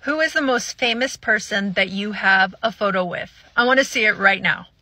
Who is the most famous person that you have a photo with? I want to see it right now.